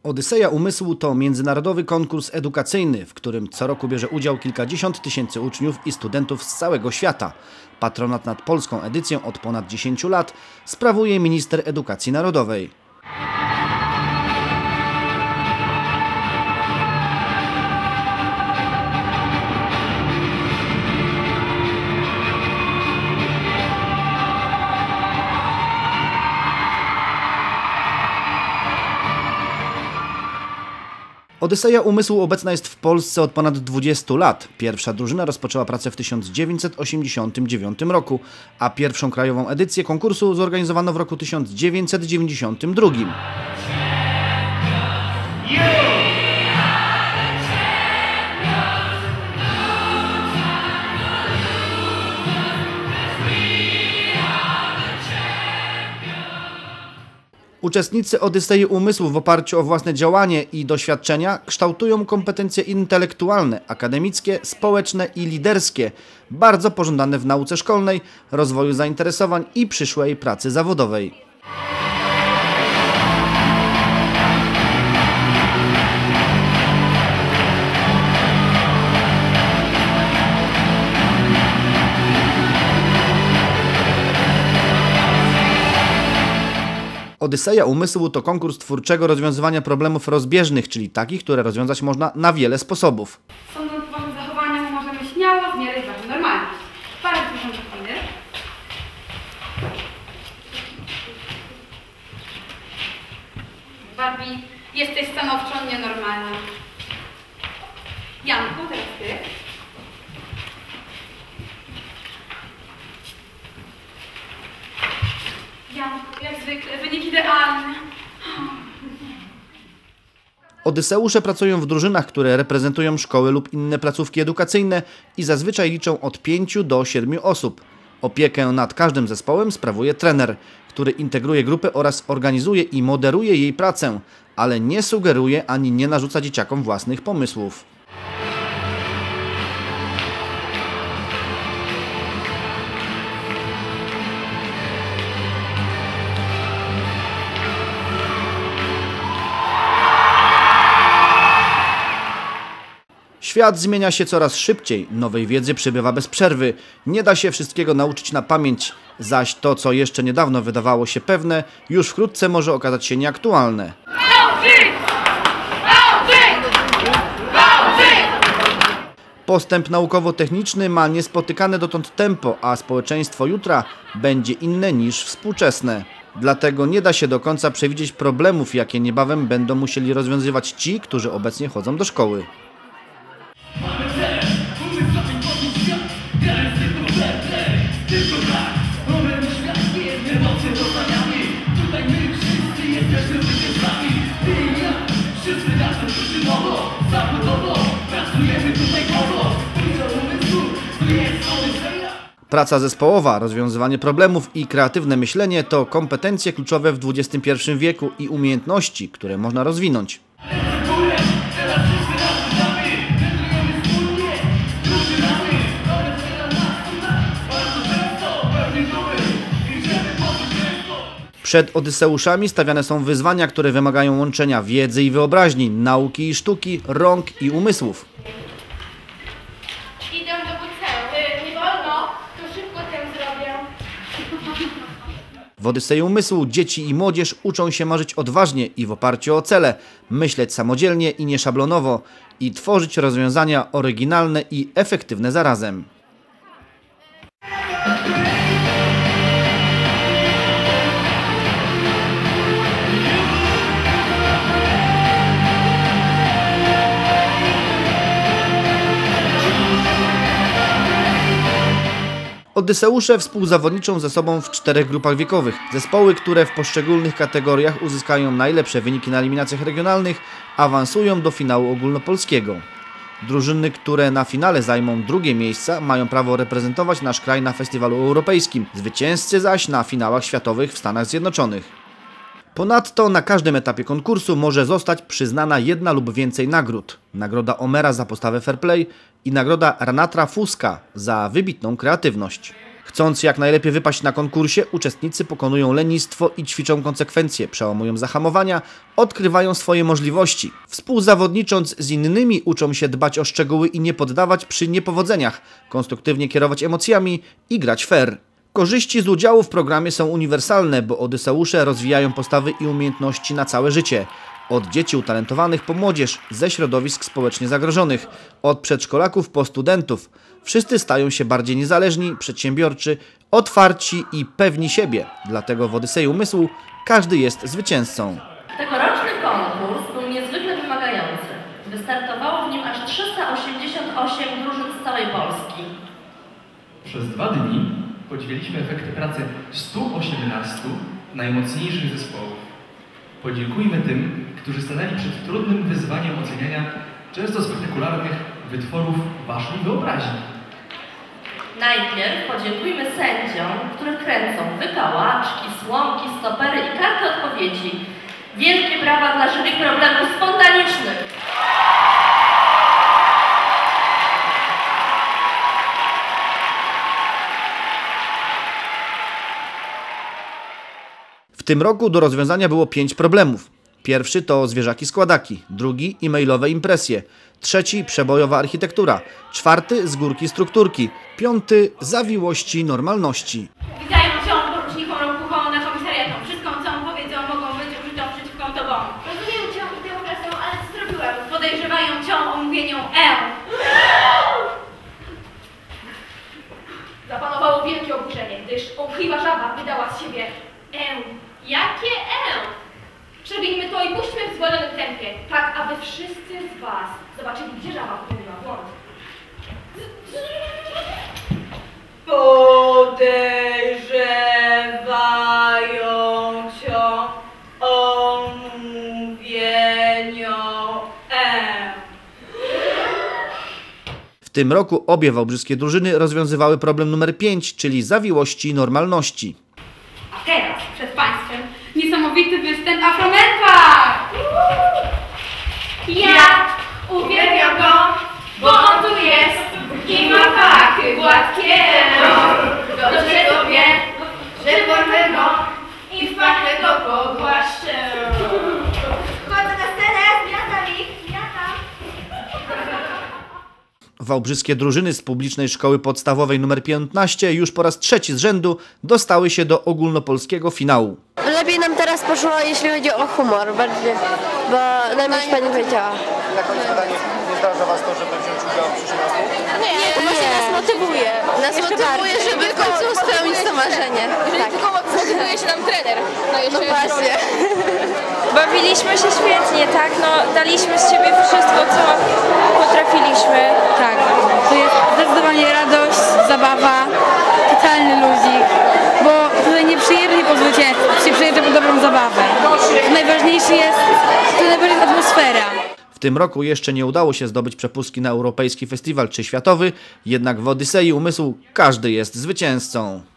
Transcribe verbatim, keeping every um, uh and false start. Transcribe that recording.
Odyseja Umysłu to międzynarodowy konkurs edukacyjny, w którym co roku bierze udział kilkadziesiąt tysięcy uczniów i studentów z całego świata. Patronat nad polską edycją od ponad dziesięciu lat sprawuje minister edukacji narodowej. Odyseja Umysłu obecna jest w Polsce od ponad dwudziestu lat. Pierwsza drużyna rozpoczęła pracę w tysiąc dziewięćset osiemdziesiątym dziewiątym roku, a pierwszą krajową edycję konkursu zorganizowano w roku tysiąc dziewięćset dziewięćdziesiątym drugim. Uczestnicy Odysei Umysłu w oparciu o własne działanie i doświadczenia kształtują kompetencje intelektualne, akademickie, społeczne i liderskie, bardzo pożądane w nauce szkolnej, rozwoju zainteresowań i przyszłej pracy zawodowej. Odyseja Umysłu to konkurs twórczego rozwiązywania problemów rozbieżnych, czyli takich, które rozwiązać można na wiele sposobów. Sądząc po waszym zachowaniu, możemy śmiało zmierzyć waszą normalność. Parę tysięcy chwili. Barbie, jesteś stanowczo nienormalna. Janku, teraz ty. Janku, jak zwykle, wynik idealny. Odyseusze pracują w drużynach, które reprezentują szkoły lub inne placówki edukacyjne i zazwyczaj liczą od pięciu do siedmiu osób. Opiekę nad każdym zespołem sprawuje trener, który integruje grupę oraz organizuje i moderuje jej pracę, ale nie sugeruje ani nie narzuca dzieciakom własnych pomysłów. Świat zmienia się coraz szybciej, nowej wiedzy przybywa bez przerwy. Nie da się wszystkiego nauczyć na pamięć, zaś to, co jeszcze niedawno wydawało się pewne, już wkrótce może okazać się nieaktualne. Postęp naukowo-techniczny ma niespotykane dotąd tempo, a społeczeństwo jutra będzie inne niż współczesne. Dlatego nie da się do końca przewidzieć problemów, jakie niebawem będą musieli rozwiązywać ci, którzy obecnie chodzą do szkoły. Praca zespołowa, rozwiązywanie problemów i kreatywne myślenie to kompetencje kluczowe w dwudziestym pierwszym wieku i umiejętności, które można rozwinąć. Przed Odyseuszami stawiane są wyzwania, które wymagają łączenia wiedzy i wyobraźni, nauki i sztuki, rąk i umysłów. Idę do bucelu. Nie wolno, to szybko tę zrobię. W Odysei Umysłu dzieci i młodzież uczą się marzyć odważnie i w oparciu o cele, myśleć samodzielnie i nieszablonowo i tworzyć rozwiązania oryginalne i efektywne zarazem. Odyseusze współzawodniczą ze sobą w czterech grupach wiekowych. Zespoły, które w poszczególnych kategoriach uzyskają najlepsze wyniki na eliminacjach regionalnych, awansują do finału ogólnopolskiego. Drużyny, które na finale zajmą drugie miejsca, mają prawo reprezentować nasz kraj na festiwalu europejskim, zwycięzcy zaś na finałach światowych w Stanach Zjednoczonych. Ponadto na każdym etapie konkursu może zostać przyznana jedna lub więcej nagród. Nagroda Omera za postawę fair play i nagroda Ranatra Fuska za wybitną kreatywność. Chcąc jak najlepiej wypaść na konkursie, uczestnicy pokonują lenistwo i ćwiczą konsekwencje, przełamują zahamowania, odkrywają swoje możliwości. Współzawodnicząc z innymi uczą się dbać o szczegóły i nie poddawać przy niepowodzeniach, konstruktywnie kierować emocjami i grać fair. Korzyści z udziału w programie są uniwersalne, bo Odyseusze rozwijają postawy i umiejętności na całe życie. Od dzieci utalentowanych po młodzież, ze środowisk społecznie zagrożonych, od przedszkolaków po studentów. Wszyscy stają się bardziej niezależni, przedsiębiorczy, otwarci i pewni siebie. Dlatego w Odysei Umysłu każdy jest zwycięzcą. Tegoroczny konkurs był niezwykle wymagający. Wystartowało w nim aż trzysta osiemdziesiąt osiem drużyn z całej Polski. Przez dwa dni podzieliliśmy efekty pracy stu osiemnastu najmocniejszych zespołów. Podziękujmy tym, którzy stanęli przed trudnym wyzwaniem oceniania często spektakularnych wytworów waszej wyobraźni. Najpierw podziękujmy sędziom, których kręcą wykałaczki, słomki, stopery i karty odpowiedzi. Wielkie brawa dla jury problemów spontanicznych. W tym roku do rozwiązania było pięć problemów. Pierwszy to zwierzaki składaki, drugi e-mailowe impresje, trzeci przebojowa architektura, czwarty zgórki strukturki, piąty zawiłości normalności. Widziają cię porucznikom Ropuchą na komisariatom. Wszystko, co mu powiedzą, mogą być użyte przeciwko tobą. Rozumiem cię i tę presję, ale co zrobiłem? Podejrzewają cię o mówieniu E. Zapanowało wielkie oburzenie, gdyż obchliwa żaba wydała z siebie E. Jakie E? Przebijmy to i puśćmy w zwolnionym tempie, tak aby wszyscy z was zobaczyli, gdzie żaba popełniła błąd. Podejrzewają cię o mówieniu E. W tym roku obie wałbrzyskie drużyny rozwiązywały problem numer pięć, czyli zawiłości normalności. A teraz przed państwem niesamowity występ Afromerpa! Ja uwielbiam go, bo on tu jest i ma pachy gładkie. Dobrze to wie, że porwę go i w pachę go pogłaszczę. Chodzę na scenę, zmiatam ich, zmiatam. Wałbrzyskie drużyny z publicznej szkoły podstawowej nr piętnaście już po raz trzeci z rzędu dostały się do ogólnopolskiego finału. Lepiej nam teraz poszło, jeśli chodzi o humor, bardziej, bo najmniej pani powiedziała. Na koniec pytanie, nie zdarza was to, żeby wziąć udział w przyszłym roku? Nie, to właśnie nas motywuje. Nas Jeszcze motywuje, bardziej. żeby w końcu spełnić to marzenie. Jeżeli Tak. tylko zmotywuje się nam trener. No jeszcze No jest właśnie. Bawiliśmy się świetnie, tak, no daliśmy z siebie wszystko, co potrafiliśmy. Tak, to jest zdecydowanie radość, zabawa, totalny luzik, bo tutaj nie przyjeżdża po zwycięstwo, się przyjeżdża po dobrą zabawę. To najważniejsze jest, to najważniejsza atmosfera. W tym roku jeszcze nie udało się zdobyć przepustki na europejski festiwal czy światowy, jednak w Odysei Umysłu każdy jest zwycięzcą.